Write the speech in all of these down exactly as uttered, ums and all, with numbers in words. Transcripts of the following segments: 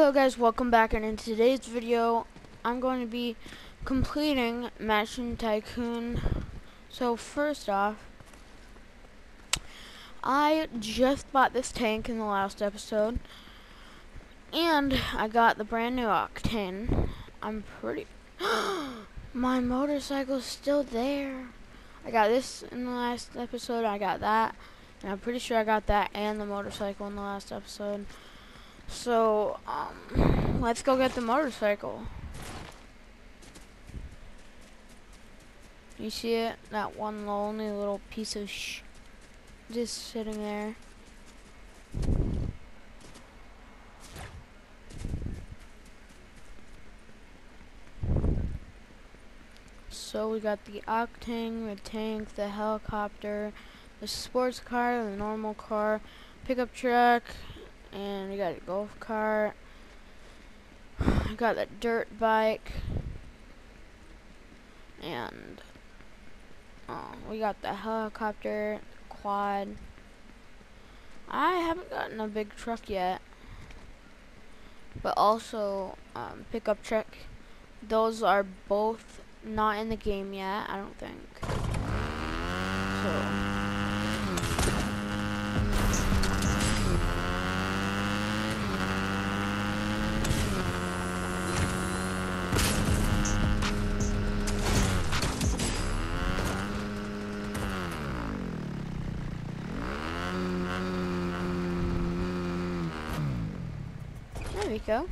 Hello guys, welcome back, and in today's video I'm going to be completing Mansion Tycoon. So first off, I just bought this tank in the last episode, and I got the brand new Octane. I'm pretty my motorcycle's still there. I got this in the last episode, I got that, and I'm pretty sure I got that and the motorcycle in the last episode. So, um, let's go get the motorcycle. You see it? That one lonely little piece of sh just sitting there. So we got the Octane, the tank, the helicopter, the sports car, the normal car, pickup truck, and we got a golf cart. I got the dirt bike, and uh, we got the helicopter, quad. I haven't gotten a big truck yet, but also um, pickup truck. Those are both not in the game yet, I don't think. So. There we go.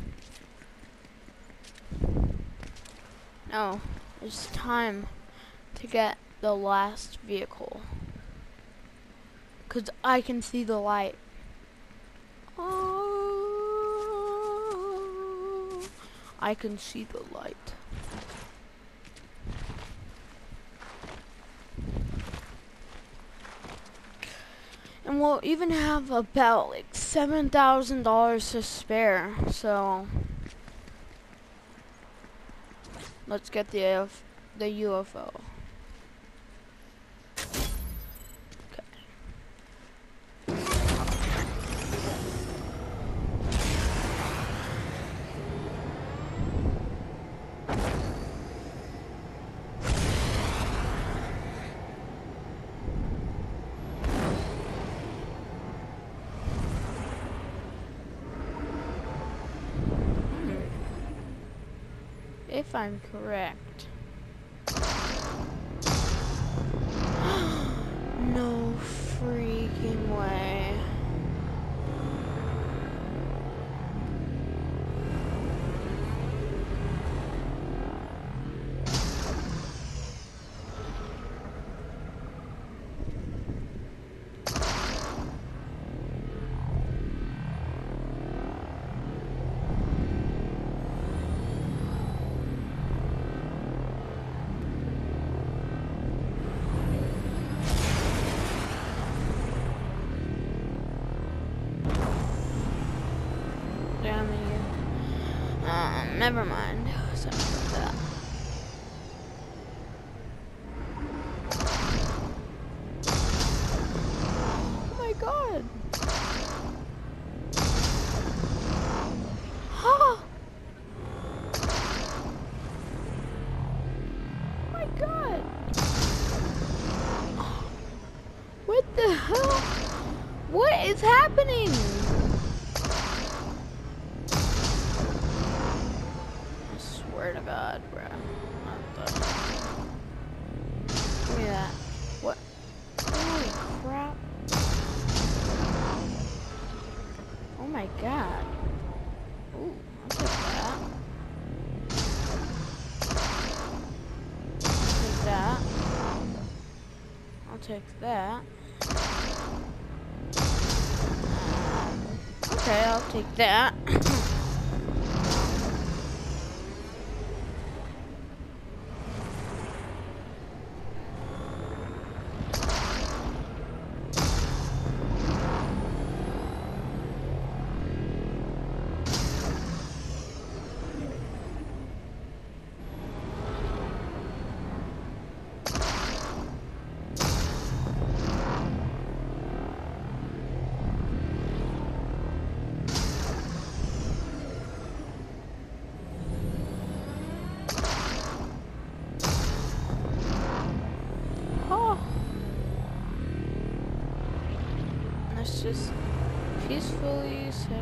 Now, it's time to get the last vehicle. Because I can see the light. Oh, I can see the light. And we'll even have about like seven thousand dollars to spare, so let's get the uh, the U F O. If I'm correct. No freaking way. Down here. Um, never mind. Sorry about that. Oh my god. Oh my god. What the hell? What is happening? Swear to God, bruh. What the? Give me that. What? Holy crap. Oh my god. Ooh, I'll take that. I'll take that. I'll take that. Um, okay, I'll take that.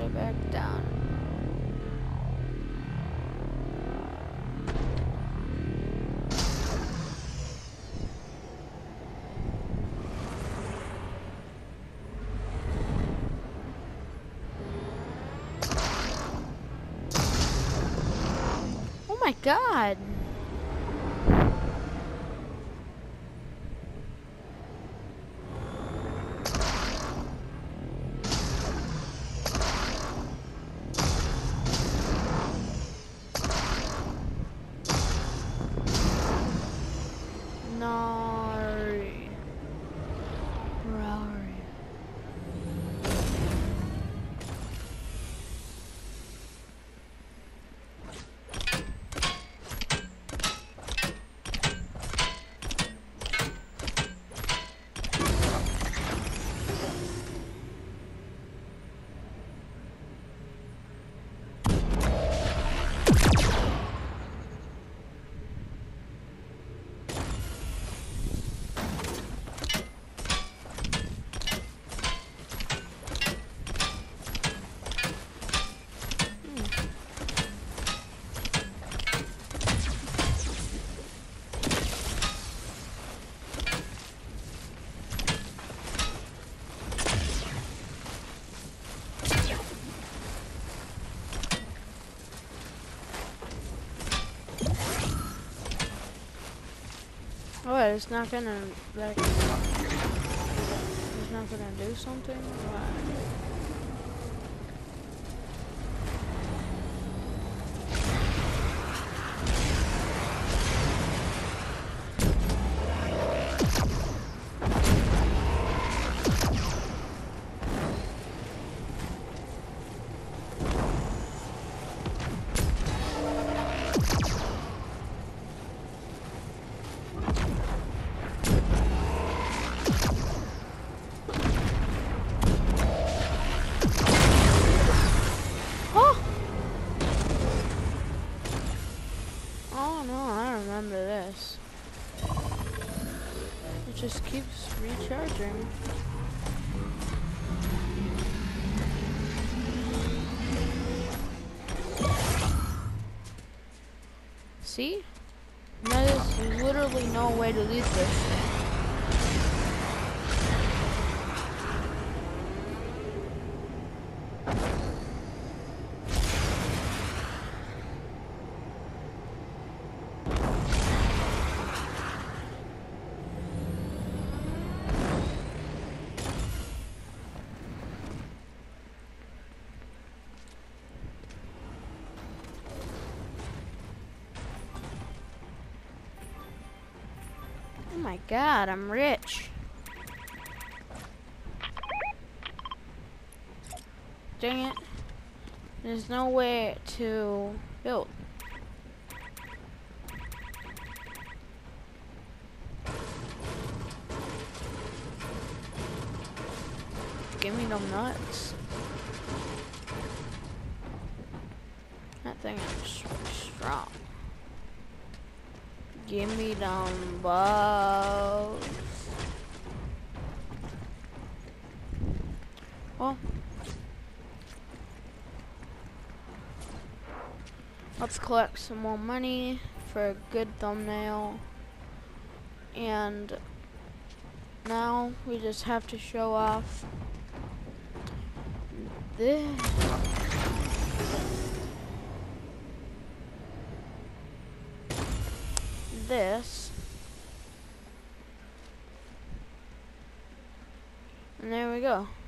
way back down. Oh my god! Nari. Rari. What? It's not gonna like. It's not gonna do something. What? It just keeps recharging. See? There's literally no way to leave this thing. Oh my god, I'm rich. Dang it. There's no way to build. Give me them nuts. That thing is strong. Give me them balls. Well, let's collect some more money for a good thumbnail. And now we just have to show off this. This. And there we go.